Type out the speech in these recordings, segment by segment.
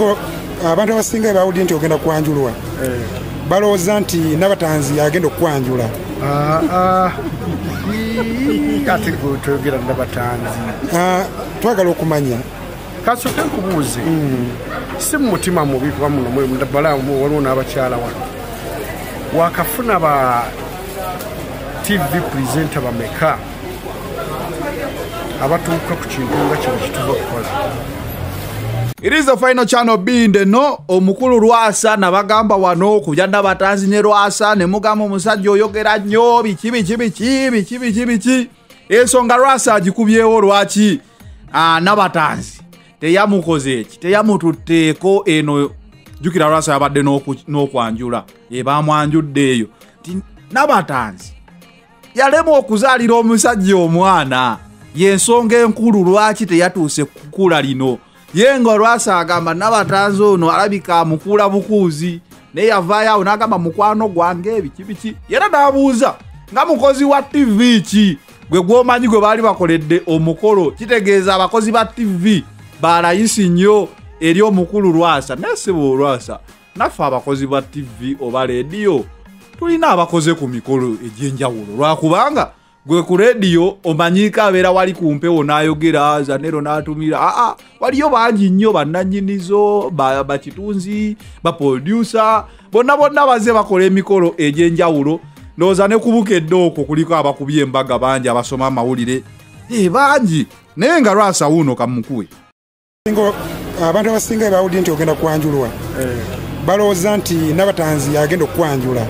Singo abantu abasinga bawulidde nti ogenda kwanjulwa. Balowooza nti Nabatanzi agenda okwanjula. Ate twogera Nabatanzi. Twagala okumanya. Kasooke nkubuuze. Si mu mutima mubi kuba muno waliwo n'abakyala wano. Wakafuna ba TV presenter bameka abatuuka ku kintu nga kino kituva kukola. It is the final channel being the no omukulu Lwasa nabagamba wano kubya Nabatanzi ne Lwasa ne mugamba omusajja oyogera nnyo biki ensonga Lwasa agikubyewo lwaki Nabatanzi teyamukoze eki teyamututteeko eno jukira Lwasa yabadde n'okwanjula bamwanjudde eyo Nabatanzi yalema okuzaalira omusajja omwana yensonga enkulu lwaki teyatuuse kukula lino yengo Lwasa agamba Nabatanzi ono alabika mukula bukuuzi naye yavaayo awo n'agamba mukwano gwange biki era n'abuuza nga mukozi wa TV ki gwe gwomanyi gwe baali bakoledde omukolo kitegeeza abakozi ba TV balayisi nnyo eri omukulu Lwasa nesibo Lwasa naffe abakozi ba TV oba leediyo tulina abakoze ku mikolo egy'enjawulo lwakubanga gwe ku leediyo omanyiika abeera wali ku mpewo n'ayogera Zanero n'atumira waliyo bangi nnyo bannannyinizo bakitunzi baproducer bonna baze bakola emikolo egy'enjawulo ndowooza ne kubukedde okwo kuliko abakubye embaga bangi abasoma amawulire bangi naye nga Lwasa wuuno kamukuwe. Singo abantu abasinga bawulidde nti ogenda kwanjulwa. Balowooza nti Nabatanzi agenda okwanjula.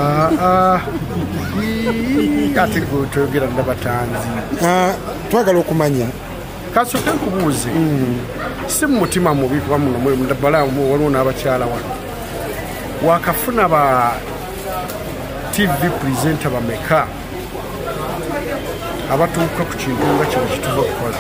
Ate twogera Nabatanzi. Twagala okumanya. Kasooke nkubuuze. Si mu mutima mubi kuba muno waliwo n'abakyala wano. Wakafuna ba TV presenter bameka abatuuka ku kintu nga kino kituva kukola.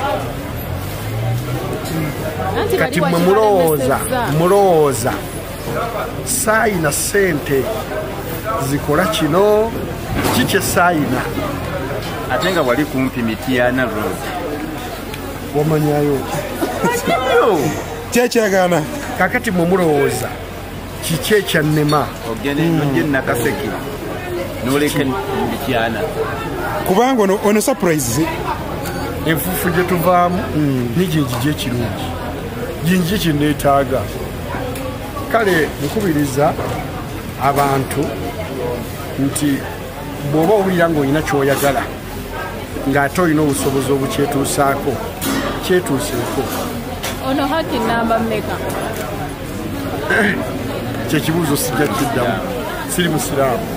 Kati mwe mulowooza saayina ssente zikola kino kikye saayina ate nga wali kumpi Mityana Road wamanyayo kyekyagana kakati mwe mulowooza kiki ekyannema ogende Nakaseke n'oleka Mityana kubanga ono surprise enfuufu gye tuvaamu nijinjigi ekirungi jinjigi kyenneetaaga kale nkubiriza abantu nti bw'oba owulira ng'olina ky'oyagala ng'ate olina obusobozi obukyetuusaako kyetuuseeko. Ono haki namba mmeka? Kyekibuuzo sijja kiddamu siri musiraamu.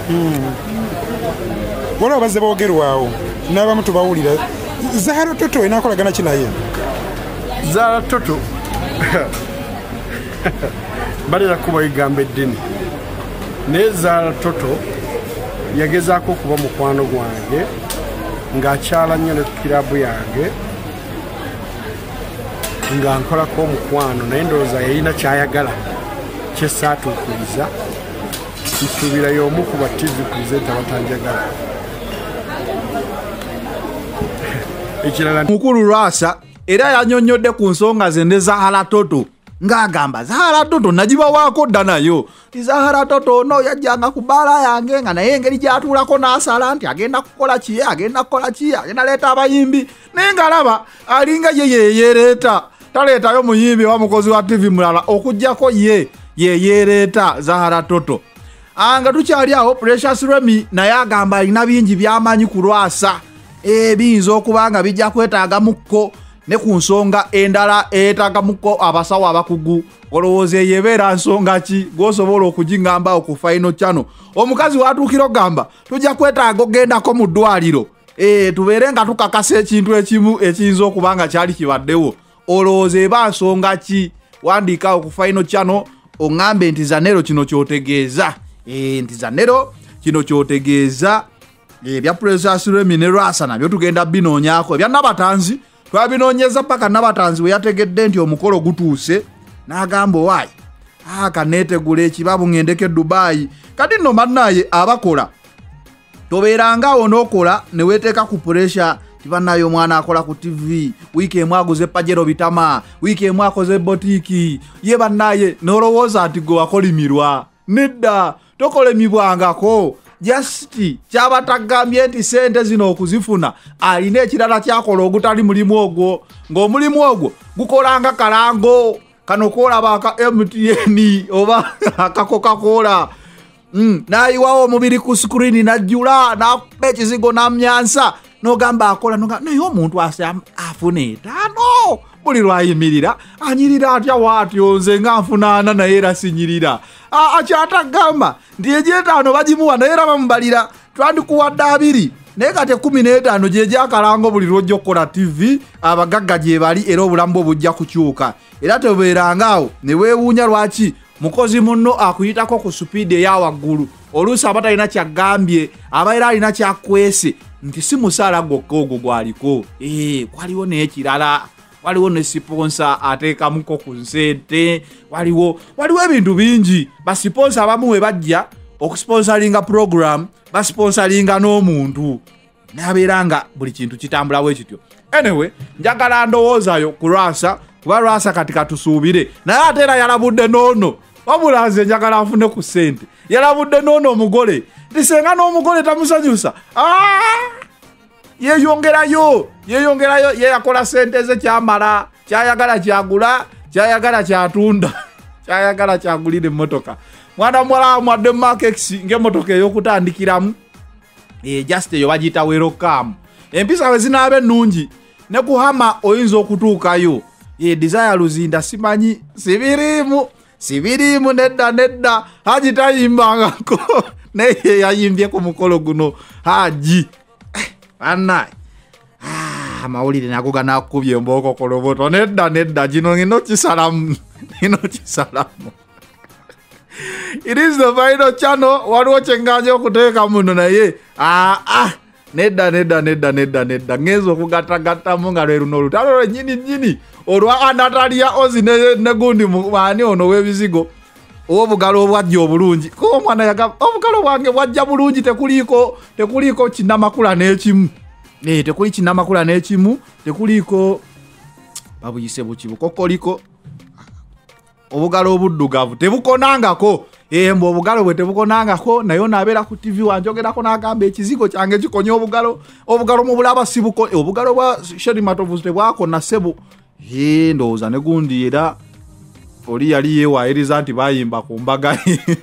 Waliwo bazze boogerwawo n'abamu tubawulira Zahara Toto enaakolagana ki naye? Zahara Toto balera kuba igamba eddene naye Zahara Toto yagezaako okuba mukwano gwange ng'akyala nnyo ne kirabu yange nga nkolako omukwano naye ndowooza yalina kyayagala kyesaatuukiriza nsuubira y'omu ku ba TV presenter batanjagala. Mukulu Lwasa era yanyonyodde ku nsonga ze ne Zahara Toto ng'agamba Zahara Toto nagibawaako dda nayo Zahara Toto ono yajjanga ku bbaala yange nga naye engeri gy'atuulako n'asala nti agenda kukola ki agenda leeta abayimbi naye ng'alaba alinga ye yeyeereeta taleetayo muyimbi wa mukozi wa TV mulala okuggyako ye yeyeereeta Zahara Toto. Nga tukyali awo Precious Remy naye agamba alina bingi by'amanyi ku Lwasa biyinza okuba nga bijja kwetaagamuko ne ku nsonga endala eyeetaagamuko abasawo abakugu olowooza eyebeera nsonga ki gw'osobola okugingamba ku final channel. Omukazi watuukira ogamba tujja kwetaaga ogendako mu ddwaliro tubeere nga tukakasa ekintu ekimu ekiyinza okuba nga kyali kibaddewo olowooza eba nsonga ki wandiikawo ku final channel oŋŋambe nti Zanero kino kyotegeeza nti Zanero kino kyotegeeza ebya Precious Remy ne Lwasa nabyo tugenda binoonyaako ebya Nabatanzi twabinoonyeza paka Nabatanzi we yategedde nti omukolo gutuuse n'agamba waayi kaneetegula ekibabu ngendeke Dubai kati nno mannaye abakola tobeerangaawo n'okola ne weeteeka ku pressure tibanayo mwana akola ku TV wiki emu aguze pajero bitama wiki emu akoze botiki ye banaye nolowooza ati gwe wakolimirwa nedda tokolemibwangako Justi kyabatagambye nti sente zino okuzifuna alina ekirala kyakola ogutali mulimu ogwo ng'omulimu ogwo gukolanga kalango kano koolaba aka MTN oba aka Coca-Cola nayiwawo omubiri ku screen najjula nakuba ekizigo namyansa nogamba akola naye omuntu afuna etaano buli lwayimirira anyirira atya waatyo nze nga nfunaana naye era sinyirira akyatagamba nti egy'etaano bagimuwa naye era bamubalira twandikuwadde 2 naye kati 15 gye gyakalango buli lwojja okukola TV abagagga gye bali era obulamu bwo bujja kukyuka era tobeerangaawo ne weewuunya lwaki mukozi munno akuyitako ku supiidi eya waggulu oluusi aba talina kyagambye abaera alina kyakwese nti si musaala gwokka ogwo gwaliko waliwo n'ekirala waliwo ne siponsa ateekamuko ku nsente waliwo ebintu bingi basiponsa abamu we bajja okusponsalinga program basponsalinga n'omuntu nabeera nga buli kintu kitambulawo ekityo anyway njagala ndowoozayo ku Lwasa kuba Lwasa kati katusuubire naye ate era yalabudde noono wabula nze njagala nfune ku ssente yalabudde noono omugole tisenga n'omugole tamusanyusa yeyongerayo yeyakola sente ze kyamala kyayagala kyagula kyayagala kyatunda kyayagala kyagulira emmotoka mwana muwala mwadde Makex ng'emmotoka ey'okutandikiramu just eyo bagiyita welcome empisa we zinaaba ennungi ne kuhama oyinza okutuukayo Desire Luzinda simanyi sibirimu nedda Haji tayimbangako naye yayimbye ku mukolo guno Haji Anai amawulire nago ganakubye emboko koloboto nedda gino ngino kisalamu It is the final channel waliwo kyenganje okuteeka muno naye nedda ngezo okugattagattamu nga lwe luno olutalo nyini olwa Natalia Ozi ne gundi mubani ono w'ebizigo obugalo obwajja obulungi ko omwana yagamba obugalo bwange bwajja bulungi tekuliko kinamakula n'ekimu tekuli kinamakula n'ekimu tekuliko babuyise bukibu kokoliko obugalo obuddugavu tebukonangako mbu obugalo bwe tebukonangako naye onabeera ku TV wanjogerako n'agamba ekizigo kyange kikonya obugalo mu bulaba sibuko obugalo bwa Sherry Matovu tebwakona ssebo ndowooza ne gundi era oli yali yeewaayiriza nti bayimba ku mbaga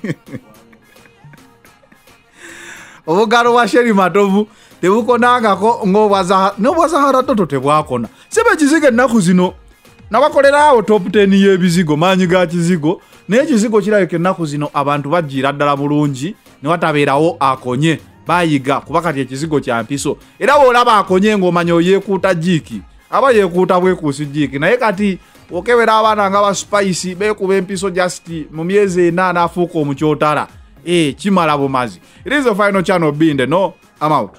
obugalo bwa Sherry Matovu tebukonangako n'obwazahara toto tebwakona siba ekizigo ennaku zino nabakolerawo top 10 y'ebizigo maanyi ga kizigo naye ekizigo kirabika ennaku zino abantu bajjira ddala bulungi ne watabeerawo akonye bayiga kuba kati ekizigo kya mpiso era bw'olaba akonye ng'omanya oyeekuuta jiiki aba yeekuuta bwekuusi jiiki naye kati okebera abaana nga ba Spice beekuba empiso just mu myezi 8 afuuka omukyotala kimala bumazi. It is the final channel being the no I'm out.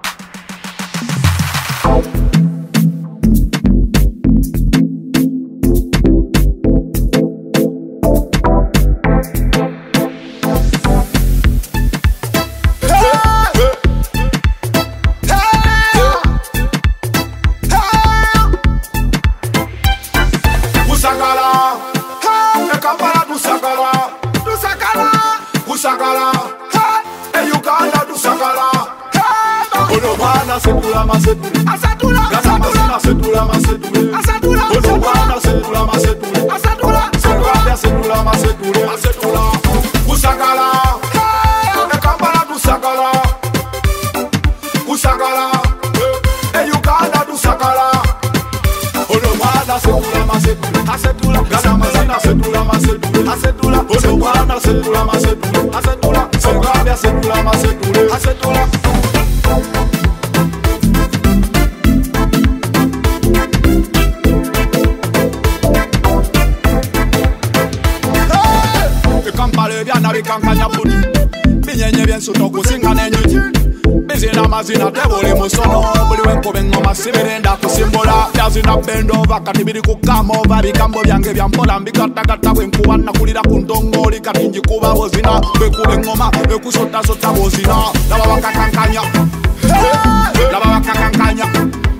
Kati biri kukama oba bigambo byange byampola mbikatagatta bwenkuba nakulira ku ntongoli kati njikuba bozina bwekuba engoma ekusota bozina laba bakakankanya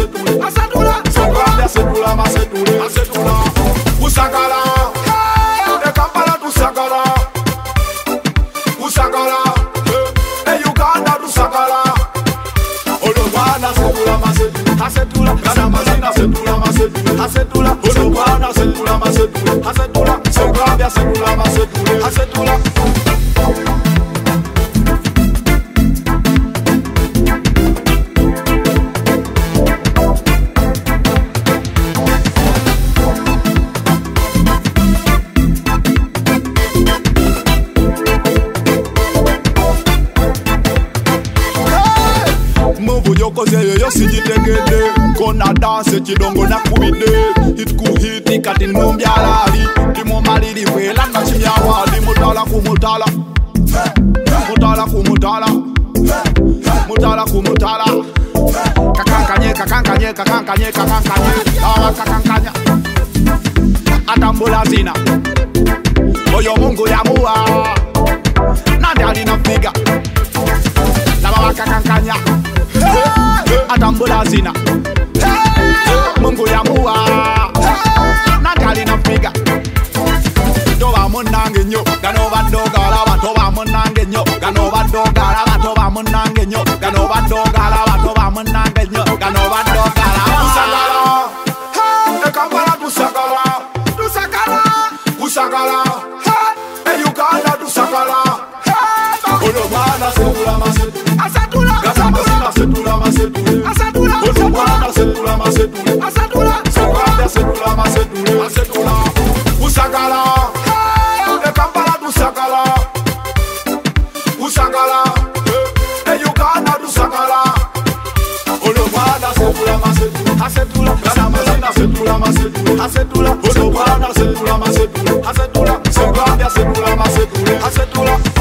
masetula, asetula, Zambia setula, masetula, asetula. Usagala, e Kampala tusagala, usagala, e Uganda tusagala. Olobana setula, masetula, asetula, Kasamazina setula, masetula, asetula, Olobana setula, masetula, asetula, Zambia setula, masetula, asetula. Yokoze yo sijitegede kona dance chidongo na kubide hit ku hit kati nombyalali dimo malili wela na chimyawali mutala kumutala mutala kumutala mutala kumutala kakankanye kakankanye kakankanye kakankanye awa kakankanya atambula zina oyo Mungu yamuwa nandi alina figa na baba kakankanya atambula zina Mungu yamuwa nagali na figa toba munange nyo gano badogala batoba munange nyo gano badogala batoba munange nyo gano badogala batoba munange nyo gano badogala usagala e Kampala tusagala tusagala usagala e Uganda tusagala olobana setula masetula asetula Kasamazina setula masetula asetula olobana setula masetula asetula Zambia setula masetula asetula usagala e Kampala tusagala usagala e Uganda tusagala olobana setula masetula asetula Kasamazina setula masetula asetula olobana setula masetula asetula Zambia setula masetula asetula